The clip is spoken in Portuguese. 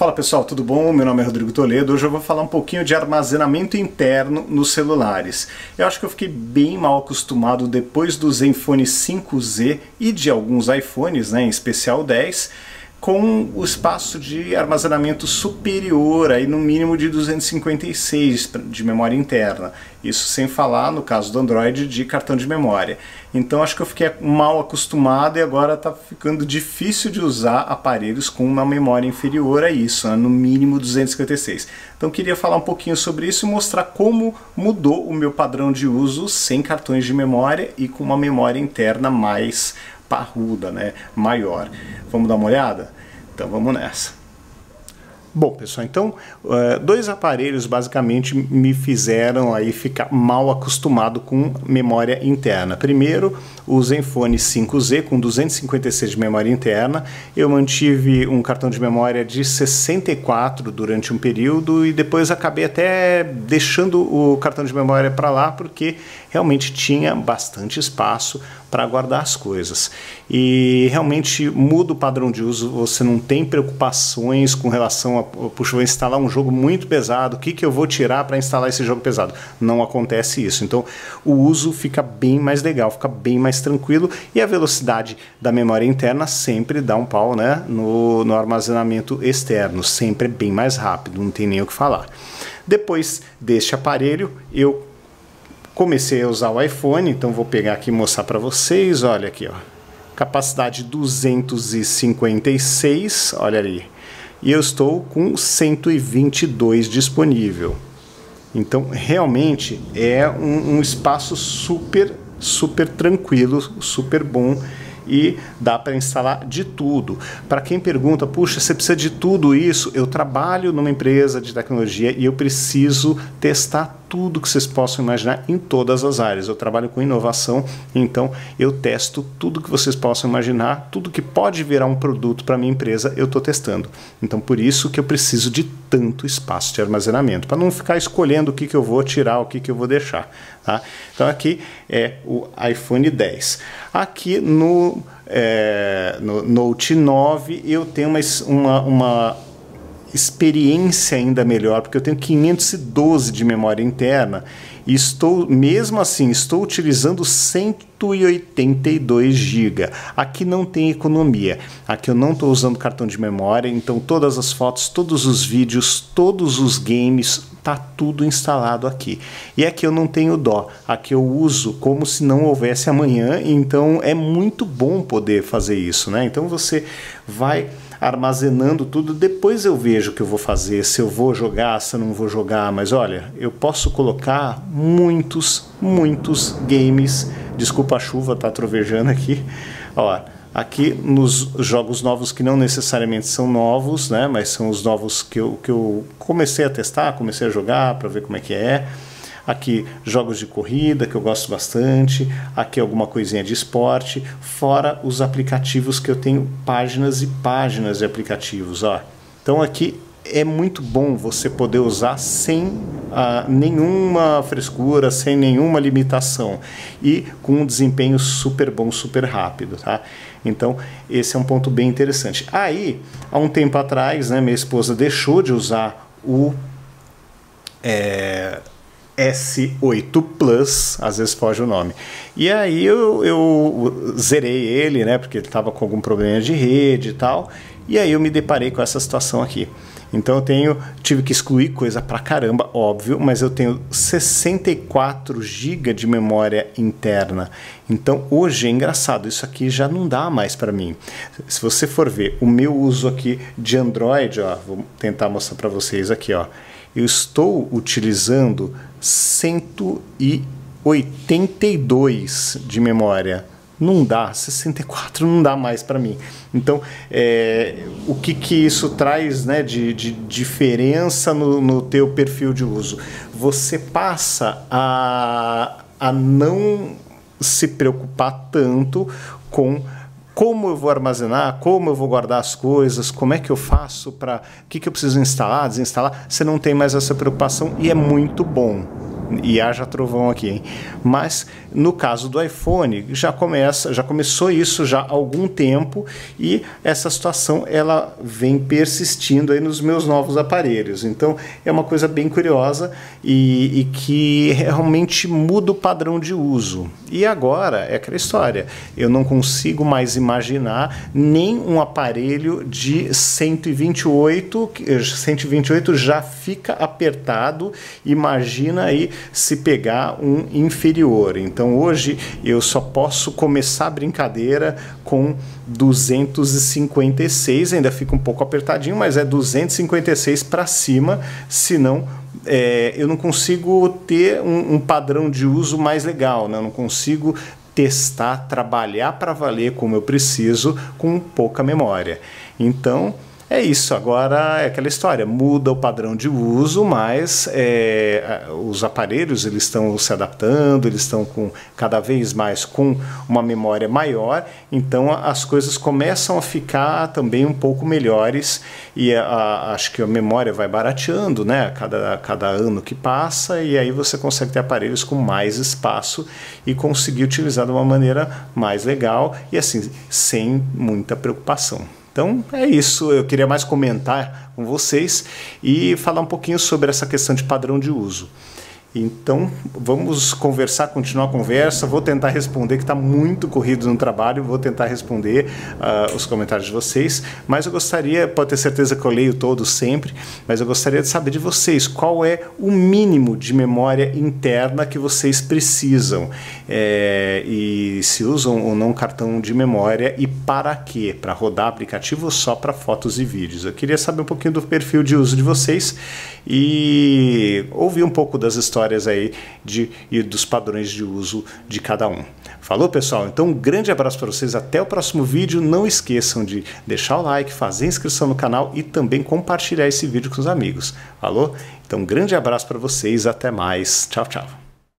Fala pessoal, tudo bom? Meu nome é Rodrigo Toledo. Hoje eu vou falar um pouquinho de armazenamento interno nos celulares. Eu acho que eu fiquei bem mal acostumado depois do Zenfone 5Z e de alguns iPhones, né, em especial o 10, com o espaço de armazenamento superior, aí no mínimo de 256 de memória interna. Isso sem falar, no caso do Android, de cartão de memória. Então acho que eu fiquei mal acostumado e agora está ficando difícil de usar aparelhos com uma memória inferior a isso, né? No mínimo 256. Então queria falar um pouquinho sobre isso e mostrar como mudou o meu padrão de uso sem cartões de memória e com uma memória interna mais parruda, né, maior. Vamos dar uma olhada? Então vamos nessa. Bom, pessoal, então dois aparelhos basicamente me fizeram aí ficar mal acostumado com memória interna. Primeiro, o Zenfone 5Z com 256 de memória interna. Eu mantive um cartão de memória de 64 durante um período e depois acabei até deixando o cartão de memória para lá porque realmente tinha bastante espaço para guardar as coisas. E realmente muda o padrão de uso, você não tem preocupações com relação a, puxa, vou instalar um jogo muito pesado, o que eu vou tirar para instalar esse jogo pesado? Não acontece isso. Então o uso fica bem mais legal, fica bem mais tranquilo e a velocidade da memória interna sempre dá um pau, né, no armazenamento externo, sempre é bem mais rápido, não tem nem o que falar. Depois deste aparelho, eu comecei a usar o iPhone, então vou pegar aqui e mostrar para vocês, olha aqui, ó, capacidade 256, olha ali, e eu estou com 122 disponível. Então realmente é um espaço super tranquilo, super bom e dá para instalar de tudo. Para quem pergunta, puxa, você precisa de tudo isso? Eu trabalho numa empresa de tecnologia e eu preciso testar tudo que vocês possam imaginar em todas as áreas. Eu trabalho com inovação, então eu testo tudo que vocês possam imaginar, tudo que pode virar um produto para minha empresa, eu estou testando. Então por isso que eu preciso de tanto espaço de armazenamento, para não ficar escolhendo o que eu vou tirar, o que eu vou deixar. Tá? Então aqui é o iPhone 10. Aqui no Note 9 eu tenho uma experiência ainda melhor, porque eu tenho 512 de memória interna e mesmo assim estou utilizando 182 GB. Aqui não tem economia, aqui eu não estou usando cartão de memória, então todas as fotos, todos os vídeos, todos os games, tá tudo instalado aqui. E aqui eu não tenho dó, aqui eu uso como se não houvesse amanhã, então é muito bom poder fazer isso, né? Então você vai armazenando tudo, depois eu vejo o que eu vou fazer, se eu vou jogar, se eu não vou jogar, mas olha, eu posso colocar muitos games, desculpa a chuva, tá trovejando aqui, ó, aqui nos jogos novos que não necessariamente são novos, né, mas são os novos que eu comecei a testar, comecei a jogar para ver como é que é. Aqui jogos de corrida que eu gosto bastante, aqui alguma coisinha de esporte, fora os aplicativos que eu tenho páginas e páginas de aplicativos, ó. Então aqui é muito bom você poder usar sem nenhuma frescura, sem nenhuma limitação e com um desempenho super bom, super rápido, tá? Então esse é um ponto bem interessante. Aí, há um tempo atrás, né, minha esposa deixou de usar o S8 Plus, às vezes foge o nome. E aí eu zerei ele, né, porque ele estava com algum problema de rede e tal. E aí eu me deparei com essa situação aqui. Então eu tive que excluir coisa pra caramba, óbvio, mas eu tenho 64 GB de memória interna. Então hoje é engraçado, isso aqui já não dá mais para mim. Se você for ver o meu uso aqui de Android, ó, vou tentar mostrar para vocês aqui, ó. Eu estou utilizando 182 de memória. Não dá, 64 não dá mais para mim. Então, o que isso traz, né, de diferença no teu perfil de uso? Você passa a não se preocupar tanto com como eu vou armazenar, como eu vou guardar as coisas, como é que eu faço para... o que eu preciso instalar, desinstalar. Você não tem mais essa preocupação e é muito bom. E haja trovão aqui, hein? Mas no caso do iPhone, já começou isso já há algum tempo, e essa situação ela vem persistindo aí nos meus novos aparelhos. Então é uma coisa bem curiosa e que realmente muda o padrão de uso. E agora é aquela história, eu não consigo mais imaginar nem um aparelho de 128 já fica apertado, imagina aí se pegar um inferior. Então hoje eu só posso começar a brincadeira com 256, ainda fica um pouco apertadinho, mas é 256 para cima, senão eu não consigo ter um padrão de uso mais legal, né? Eu não consigo testar, trabalhar para valer como eu preciso com pouca memória. Então é isso, agora é aquela história, muda o padrão de uso, mas os aparelhos eles estão se adaptando, eles estão cada vez mais com uma memória maior, então as coisas começam a ficar também um pouco melhores, e acho que a memória vai barateando, né, cada ano que passa, e aí você consegue ter aparelhos com mais espaço e conseguir utilizar de uma maneira mais legal e assim, sem muita preocupação. Então é isso, eu queria mais comentar com vocês e falar um pouquinho sobre essa questão de padrão de uso. Então vamos conversar, continuar a conversa, vou tentar responder, que está muito corrido no trabalho, vou tentar responder os comentários de vocês, mas eu gostaria, pode ter certeza que eu leio todos sempre, mas eu gostaria de saber de vocês, qual é o mínimo de memória interna que vocês precisam, e se usam ou não cartão de memória, e para quê? Para rodar aplicativo ou só para fotos e vídeos? Eu queria saber um pouquinho do perfil de uso de vocês e ouvir um pouco das histórias aí e dos padrões de uso de cada um. Falou, pessoal? Então um grande abraço para vocês, até o próximo vídeo. Não esqueçam de deixar o like, fazer inscrição no canal e também compartilhar esse vídeo com os amigos. Falou? Então um grande abraço para vocês, até mais. Tchau, tchau.